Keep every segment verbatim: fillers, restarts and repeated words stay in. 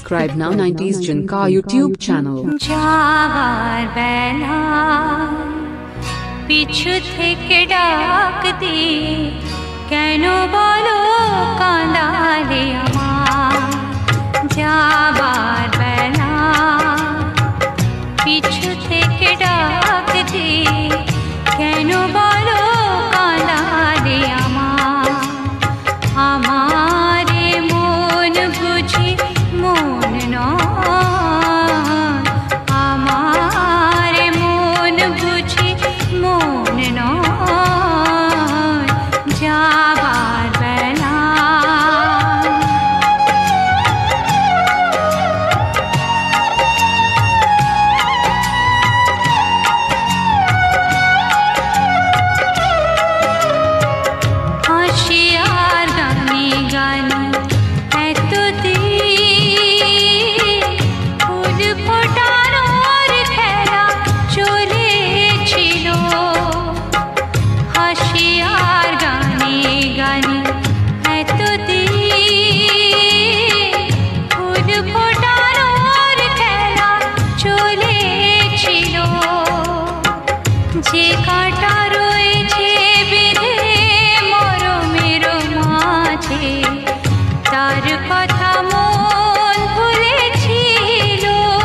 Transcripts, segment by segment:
Subscribe now nineties Junka YouTube channel. যাবার বেলা পিছু থেকে ডাক দি কেন বলো কাঁদালে আমার যাবার বেলা পিছু থেকে ডাক দি কেন বলো কাঁদালে আমার আমারে মন বুঝি মন নয় আমারে মন বুঝি মন নয় যাবার বেলা হাসি আর গানে গানে এতদিন ফুল ফোটানোর খেলা চলেছিল হাসি আর গানে গানে এতদিন ফুল ফোটানোর খেলা চলেছিল যে কাঁটা রয়েছে বিধে মরমের মাঝে তার কথা মন ভুলেছিল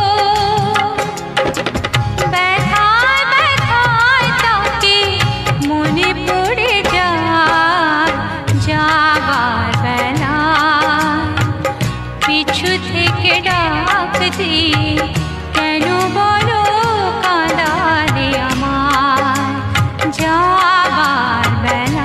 ব্যথায় ব্যথায় তাকে মনে পড়ে যায় যাবার বেলা পিছু থেকে ডাক দি কেন বলো কাঁদালে আমার যাবার বেলা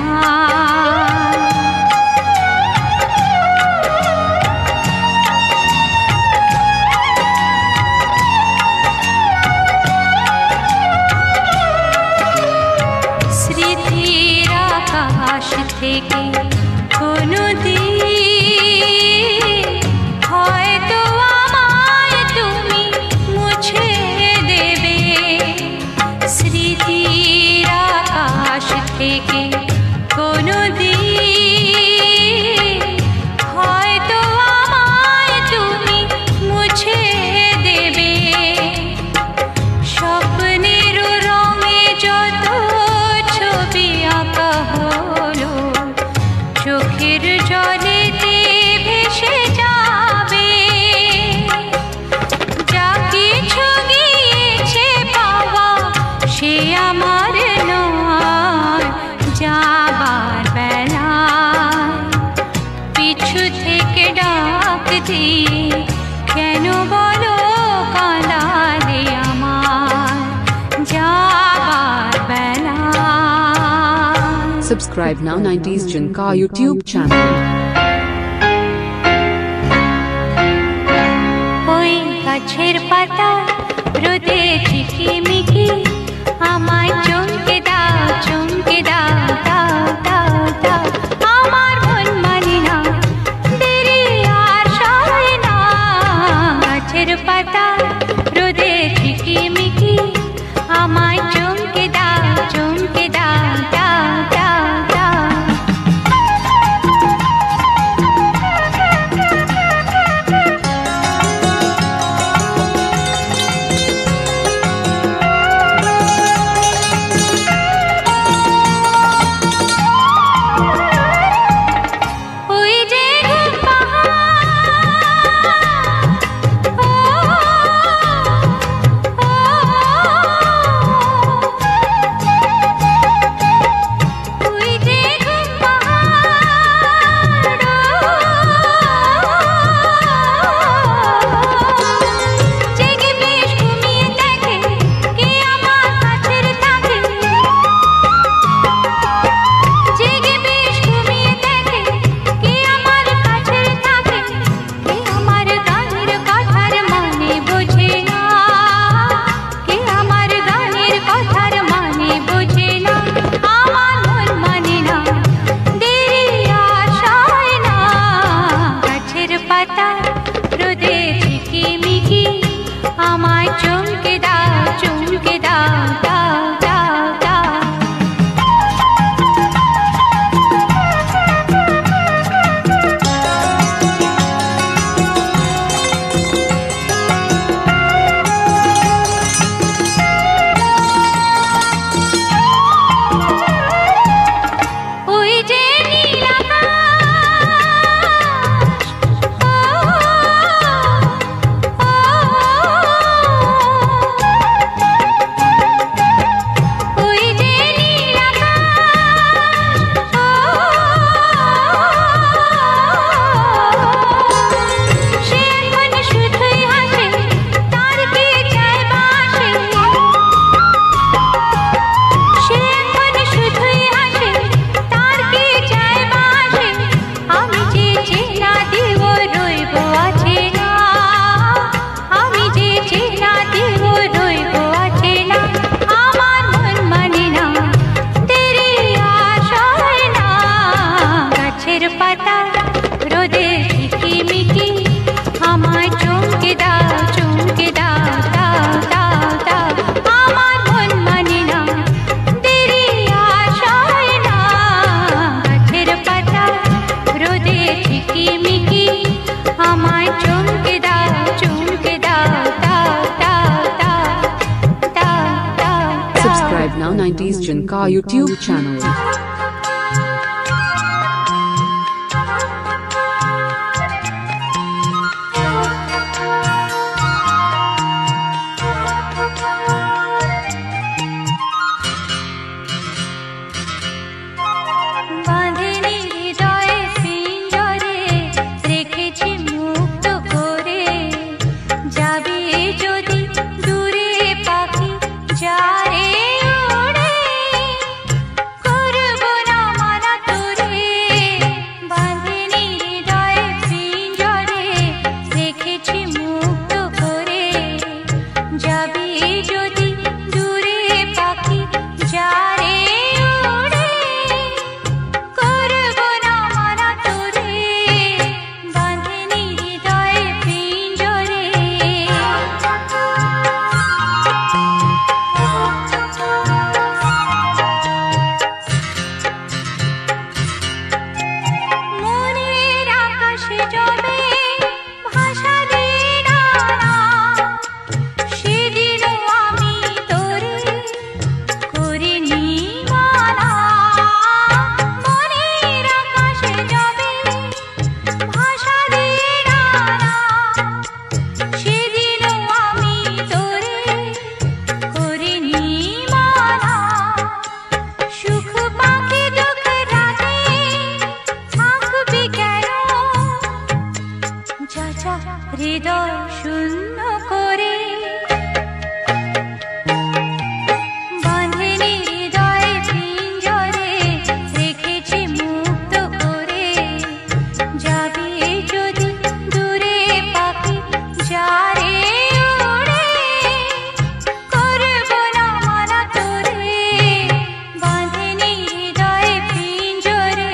স্মৃতির আকাশ থেকে কোনো দিন হয়তো আমায় তুমি মুছে দেবে স্মৃতির আকাশ থেকে কোনো দিন হয়তো আমায় তুমি মুছে দেবে স্বপ্নের রঙে যত ছবি আঁকা হলো চোখের জলেতে ভেসে যাবে যা কিছু গিয়েছে পাওয়া সে আমার নয় যাবার বেলায় পিছু থেকে ডাক দি কেন বলো কাঁদালে আমার যাবার বেলায় Subscribe now nineties Junka YouTube channel. ওই গাছের পাতা রোদে ঝিকিমিকি আমায় চমকে দাও চমকে দাও দাও দাও দাও আমার মন মানে না দেরি আর সয় না গাছের পাতা রোদে ঝিকিমিকি আমায় চমকে দাও চমকে দাও দাও দাও দাও ওই যে ঘুম পাহাড় ও ও now nineties Junka YouTube channel. হৃদয় শূন্য করে বাঁধেনি হৃদয় পিঞ্জরে রেখেছি মুক্ত করে যাবি যদি দূরে পাখি যারে ওড়ে করব না মানা তোরে বাঁধেনি হৃদয় পিঞ্জরে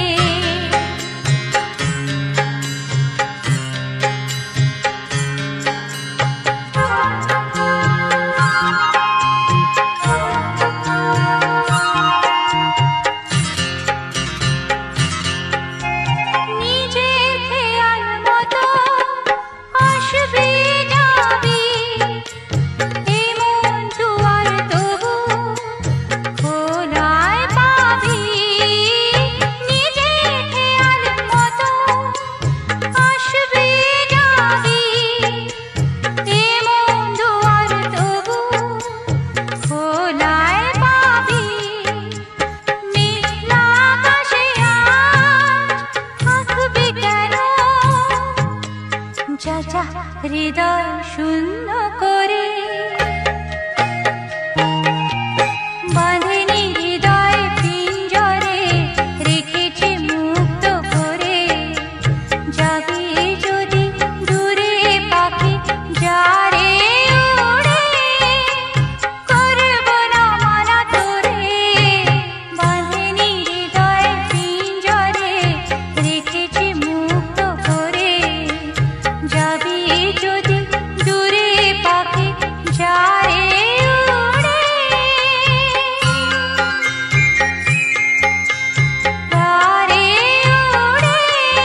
হৃদয় শূন্য করে বাঁধেনি হৃদয় পিঞ্জরে রেখেছি মুক্ত করে যাবি যদি দূরে পাখি যারে ওড়ে করব না মানা তোরে বাঁধেনি হৃদয় পিঞ্জরে রেখেছি মুক্ত করে যাবি যদি দূরে পাখি যারে ওড়ে যারে ওড়ে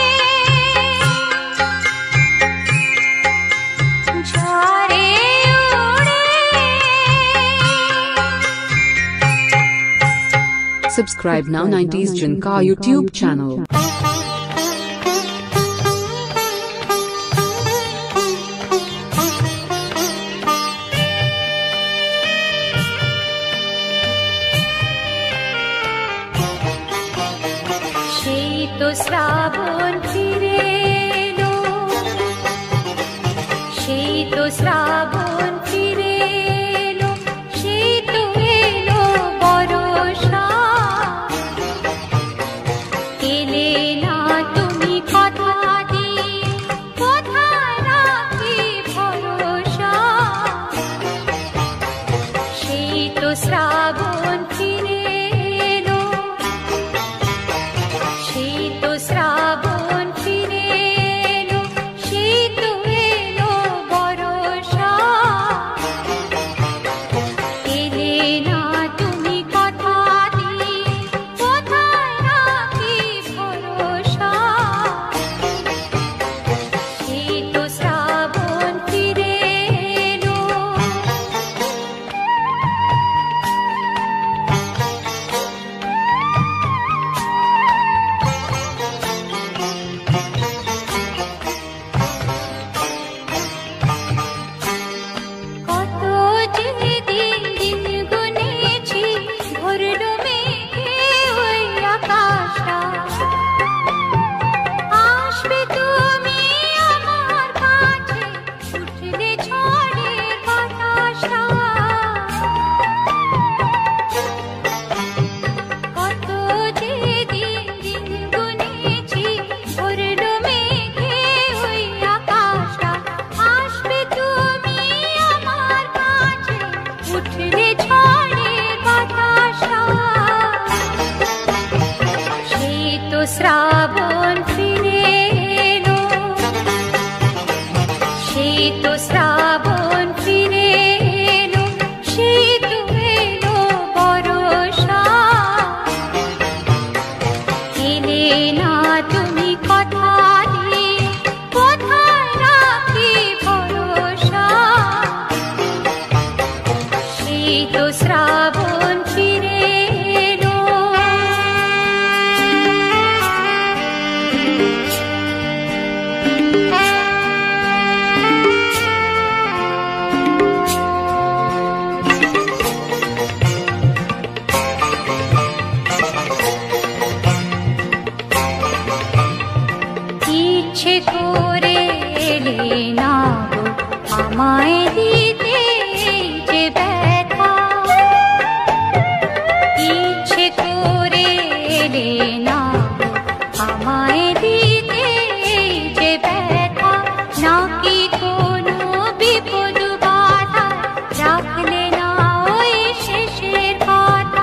যারে ওড়ে Subscribe now nineties Junka YouTube channel. সেই তো শ্রাবণ ফিরে এলো সেই তো শ্রাবণ ফিরে এলো সেই তো এলো বর্ষা এলে না তুমি কথা দিয়ে কোথায় রাখি ভরসা সেই তো শ্রাবণ ফিরে এলো সেই তো শ্রাবণ ফিরে এলো সেই তো এলো বর্ষা এলে না তুমি কথা দিয়ে কোথায় রাখি ভরসা সেই তো শ্রাবণ ফিরে এলো শ্রাবণ ফিরে এলো। ইচ্ছে করে এলে না গো আমায় দিতে যে ব্যথা, ইচ্ছে করে এলে না গো আমায় দিতে যে ব্যথা, নাকি কোনো বিপদ বাধা রাখলে না ওই শেষের কথা।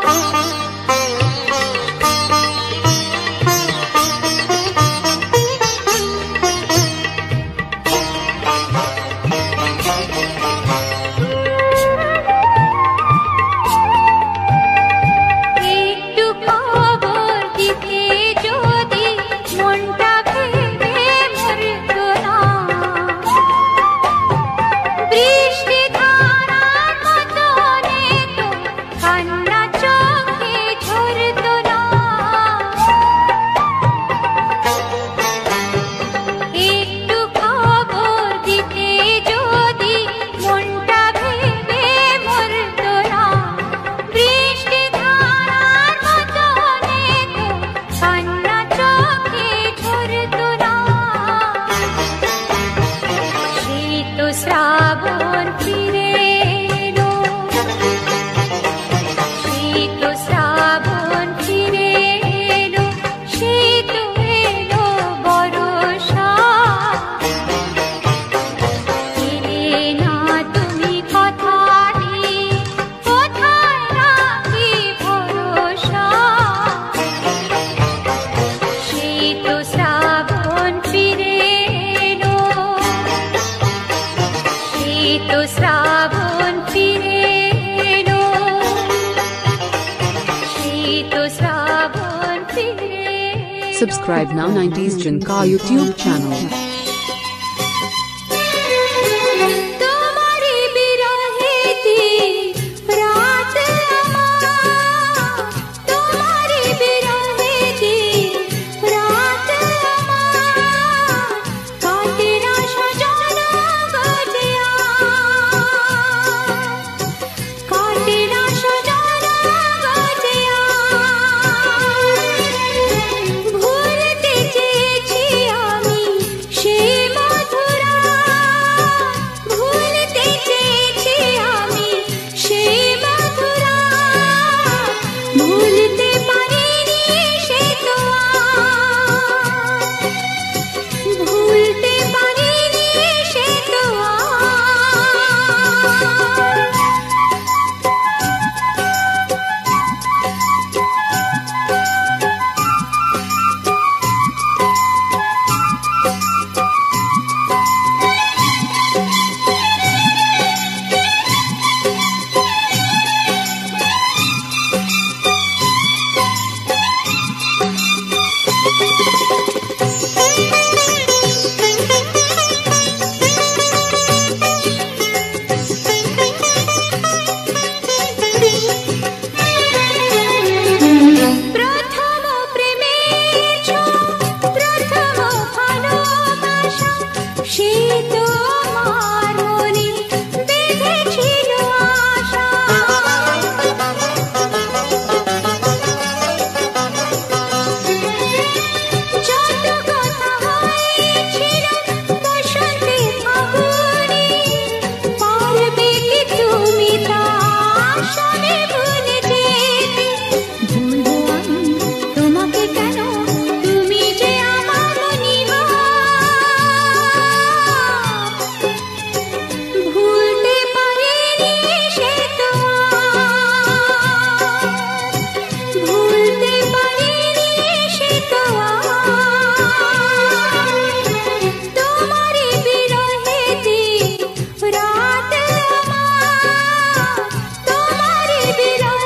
শ্রাবণ ফিরে এলো, শীত শ্রাবণ ফিরে এলো, শীত এলো বরষা। এলে না তুমি কথা দিয়ে, কোথায় রাখি ভরসা। শীত শ্রাবণ ফিরে এলো, তো শ্রাবণ ফিরে এলো, শীত শ্রাবণ ফিরে এলো। Subscribe now nineties Junka YouTube channel. তোমারি বিরহেতে রাত আমার, তোমারি বিরহেতে রাত আমার, কাটে না সজনা গজিয়া, কাটে না সজনা গজিয়া। ভুলতে চেয়েছি আমি সে মধুরা, ভুলতে চেয়েছি আমি সে মধুরা, ভুলতে পারিনি সে তো আর, ভুলতে পারিনি সে তো আর। প্রথম প্রেমের ছোঁয়া, প্রথম ভালোবাসা, সে তো আমার মনে বেঁধেছিল আশা। যত কথা হয়েছিল বসন্তে ফাগুনে, পারবে কি তুমি তা শুনে ভুলে যেতে? ভুলবো আমি তোমাকে কেন, তুমি যে আমার মনিহার, ভুলতে পারিনি সে তো আর, ভুলতে পারিনি সে তো আর। তোমারি বিরহেতে রাত আমার, তোমারি বিরহেতে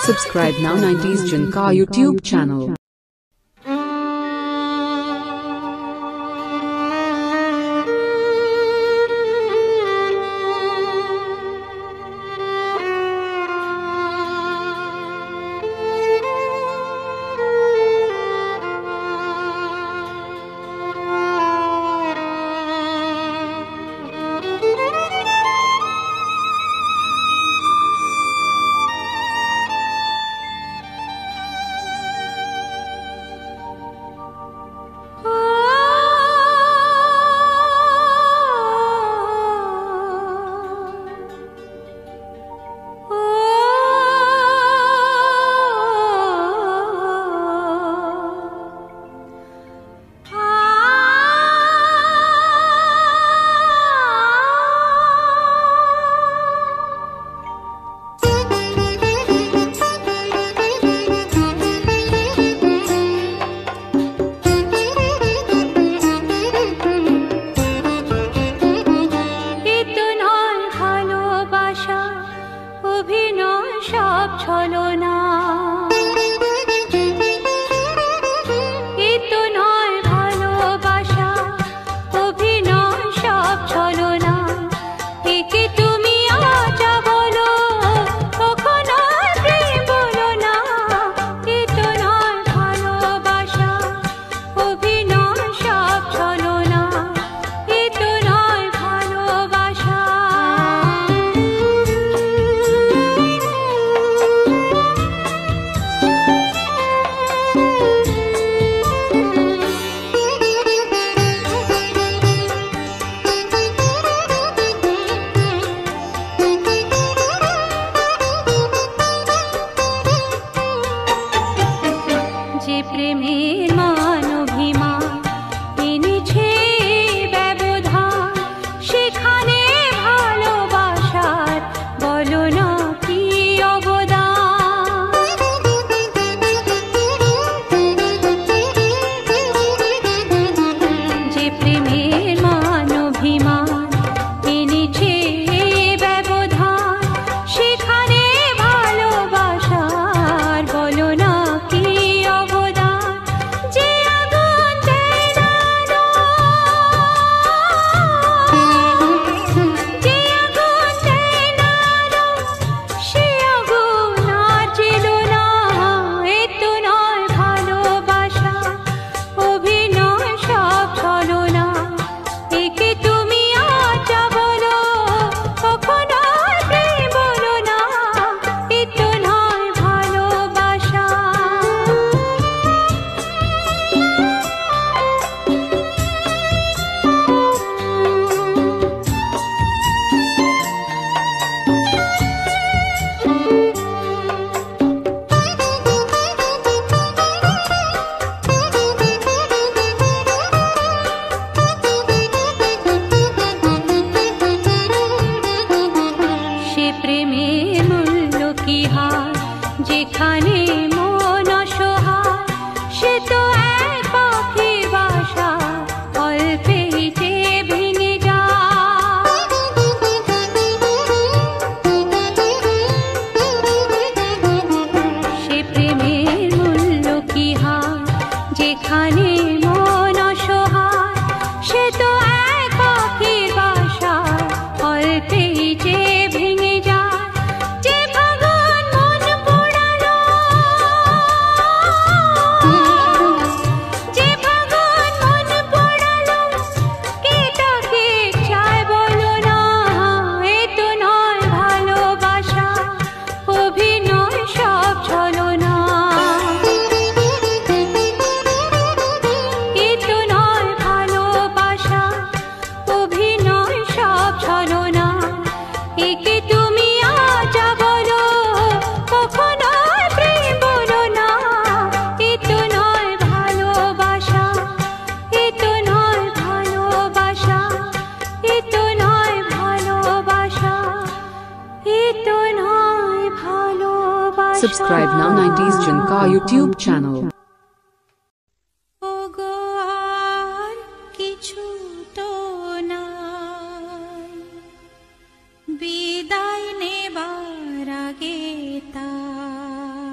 Subscribe now nineties Junka YouTube channel. Subscribe now nineties Junka YouTube channel. বিদায় নেবার আগে তা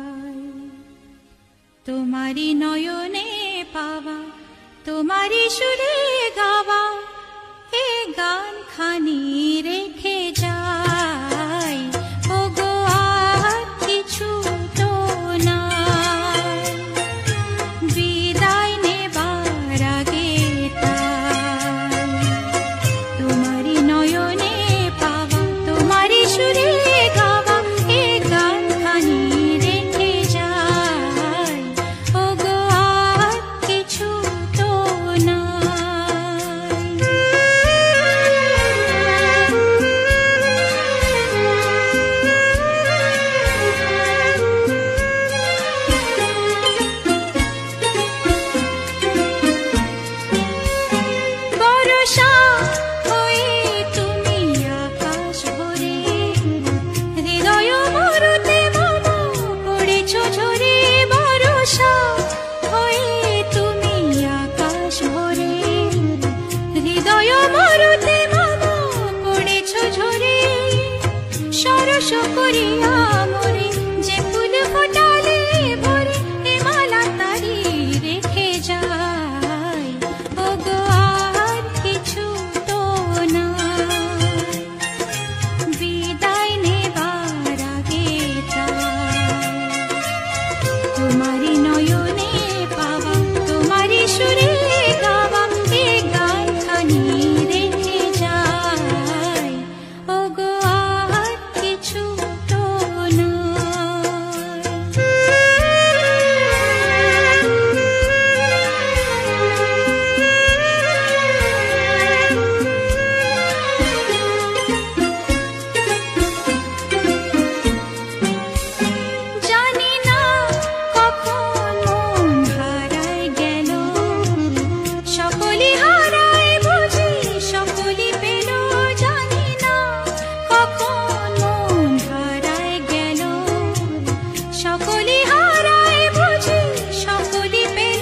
তোমারি নয়নে পাওয়া তোমারি সুরে গাওয়া এ গান খানি রেখে যাই ওগো আর কিছু তো নাই বিদায় নেবার আগে তাই তোমারি নয়নে পাওয়া তোমারি সুরে গাওয়া এ গান খানি রেখে যাই ওগো আর কিছু তো বর্ষা হয়ে তুমি আকাশ ভরে হৃদয় মরুতে মামা পড়েছ ঝরে বর্ষা হয়ে তুমি আকাশ ভরে হৃদয় মরুতে মামা পড়েছ ঝরে সরস করিয়া মরে যে ফুল ফোটালে ভরে এ মালা তারি রেখে যাই ওগো আর কিছু তো নাই বিদায় নেবার আগে তাই তোমারি নয়নে পাওয়া তোমারি সুরে গাওয়া এ গান খানি রেখে যাই ওগো আর কিছু তো জানি না কখন মন হারায় গেল সকলি হারায় বুঝি সকলি পেল জানি না কখন মন হারায় গেল সকলি হারায় বুঝি সকলি পেল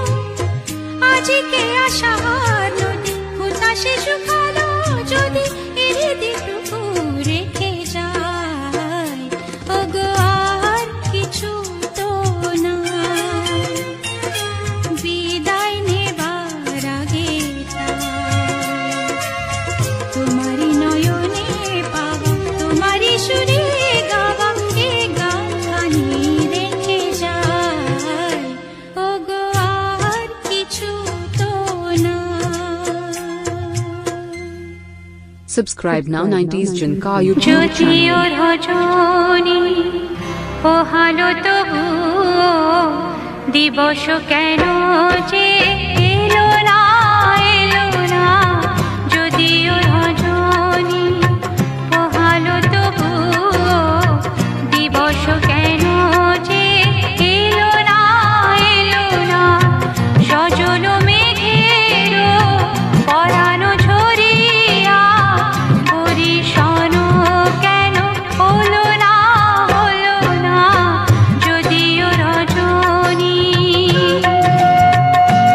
আজকে আশার নদী হুতাশে শুকালো যদি হৃদিটুকু রেখে যাই ওগো আর কিছু তো নাই বিদায় নেবার আগে তাই তোমারি নয়নে পাওয়া তোমারি সুরে গাওয়া এ গান খানি রেখে যাই ওগো আর কিছু তো নাই Subscribe now nineties Junka YouTube যদিও channel. রজনী পোহালো তবু দিবস কেন যে এলো না এলো না যদিও রজনী পোহালো তবু দিবস কেন যে এলো না এলো না সজল মেঘের পরানো ঝরিয়া পরিশন কেন হলো না হলো না যদিও রজনী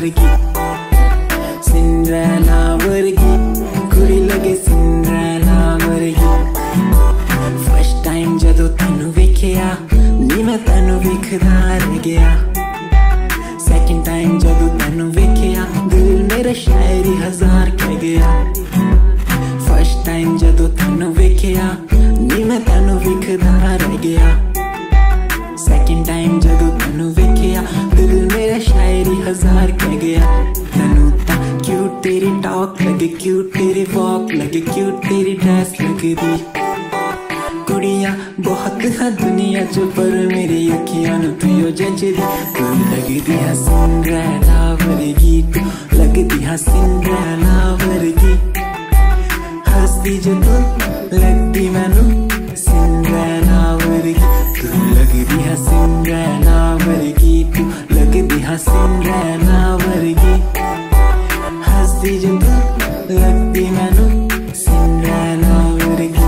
वर्गी, सिंड्रेला वर्गी कुड़ी लगे सिंड्रेला वर्गी। फर्स्ट टाइम जदों तैनू वेखिया नी मैं तैनू वेखदा रह गया। सेकंड टाइम जदों तैनू वेखिया दिल मेरा शायरी हजार कह गया। फर्स्ट टाइम जदों तैनू वेखिया नी मैं तैनू वेखदा रह गया। सेकंड टाइम जदों तैनू वेखिया दिल मेरा शायरी हजार कह गया। तैनू तां क्यूट तेरी टॉक लगे, क्यूट तेरी वॉक लगे, क्यूट तेरी ड्रेस लगदी। कुड़ियां बहुत है दुनिया च पर मेरी अखियां नू तू जचदी। तू लगदी है सिंड्रेला वर्गी, तू लगदी है सिंड्रेला वर्गी। हंसदी जो तू लगदी मैनू सिंड्रेला वर्गी। तू लगदी है सिंड्रेला वर्गी, तू लगदी है सिंड्रेला वर्गी। हंसदी जो तू लगदी मैनू सिंड्रेला वर्गी।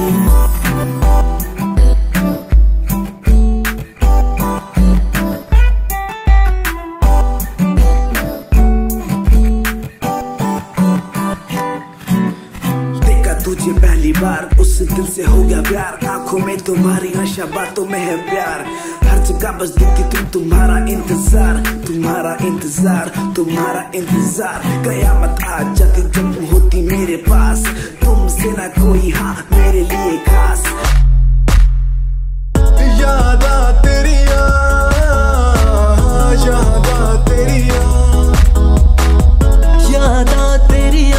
तुझे पहली बार उस दिल से हो गया प्यार, आंखों में तुम्हारी नशा बातों में है प्यार। हर जगह बस दिखती तुम, तुम्हारा इंतजार, तुम्हारा इंतजार, तुम्हारा इंतजार। कयामत आ जाती जब तुम होती मेरे पास, तुमसे ना कोई हाँ मेरे लिए खास। यादा तेरिया, यादा तेरिया, यादा तेरिया,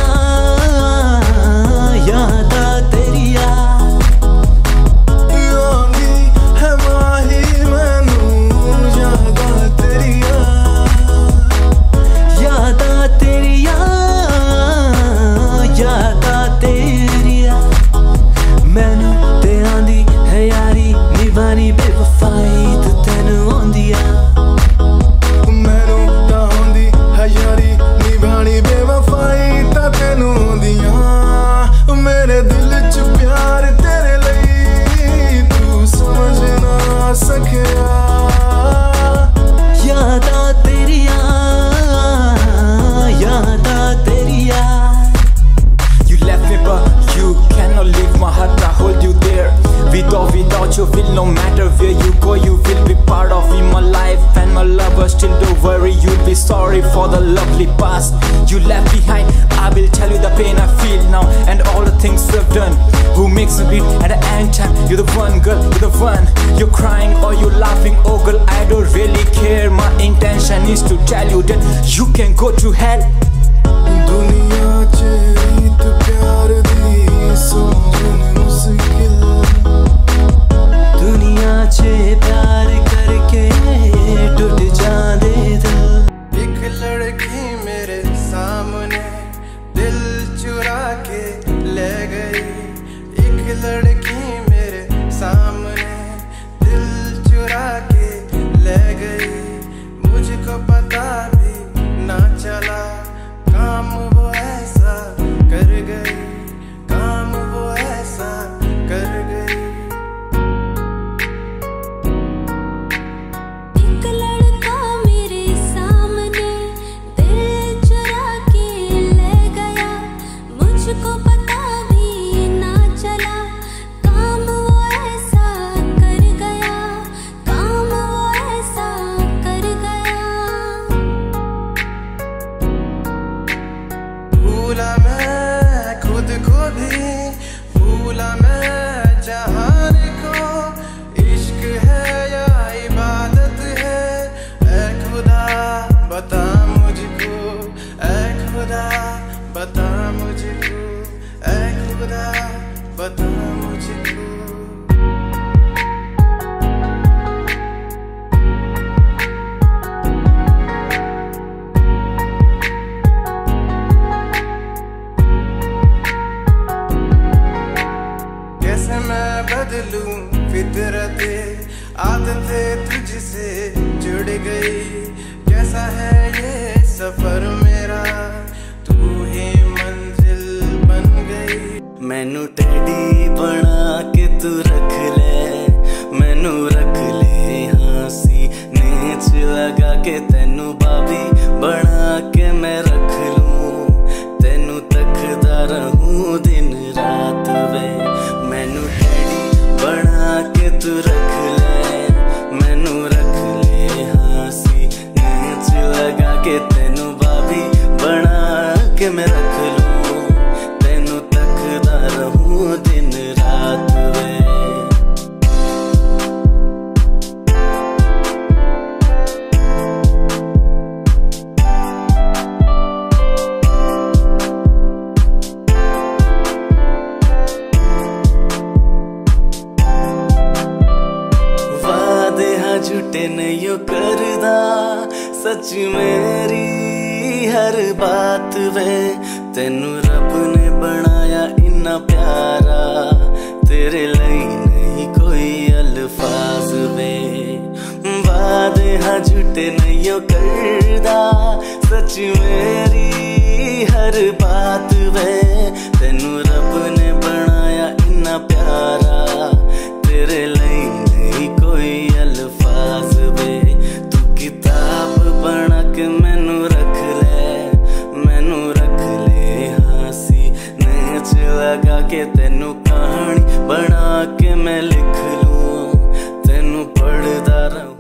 यादा तेरिया। योगी है माही मैनू यादा तेरिया, यादा तेरिया, यादा तेरिया। मैनू ते आंदी है यारी निभानी बेवफाई तू तैनू आंदिया। मैनू तां आंदी है यारी निभानी बेवफाई तां तैनू आंदिया। मेरे दिल च प्यार तेरे लिए तू समझ ना सकिया। यादा तेरिया, यादा तेरिया। You left me but you cannot leave my heart, I hold you there. With or without you will, no matter where you go, you will be part of me, my life and my lover. Still don't worry, you'll be sorry for the lovely past you left behind. I will tell you the pain I feel now and all the things we've done. Who makes me bleed at the end time? You're the one girl, you're the one. You're crying or you're laughing, oh girl, I don't really care. My intention is to tell you that you can go to hell. दुनिया च रीत प्यार दी समझन मुश्किल, दुनिया च प्यार करके टूट जांदे दिल। एक लड़की मेरे सामने दिल चुरा के ले गई, एक लड़की मेरे सामने दिल चुरा के ले गई। मुझको पता भी ना चला काम वो ऐसा कर गई, काम वो ऐसा कर गई। एक लड़का मेरे सामने दिल चुरा के ले गया, मुझको पता भी ना चला काम वो ऐसा कर गया, काम वो ऐसा कर गया। भूला मैं खुद को भी, भूला मैं जहान को। इश्क है या इबादत है, ऐ खुदा बता मुझको, ऐ खुदा बता मुझको, ऐ खुदा बता मुझको। कैसे मैं बदलूं फितरते, आदतें तुझसे जुड़ गई। कैसा है ये सफर मेरा, तू ही मंजिल बन गई। मैनू टेडी बना के तू रख ले, मैनू रख ले हाँ सीने च लगा के, तैनू भाभी बना बना के मैं रख लूं, तेनू तकदा रहूं दिन रात वे। झूठे नहीं करदा सच मेरी हर बात वे, तेनू रब ने बनाया इन्ना प्यारा, तेरे लिए नहीं कोई अल्फाज वे। वादे हाँ झूठे नहीं करदा सच मेरी हर बात वे, तेनू रब ने बनाया इन्ना प्यारा, तेरे लिए नहीं कोई अल्फाज वे। तू किताब बना के मैनू रख ले, मैनू रख ले हासी नेच लगा के, तेनू कहानी बना के मैं लिख लूं, तेनू पढ़दा रहूं।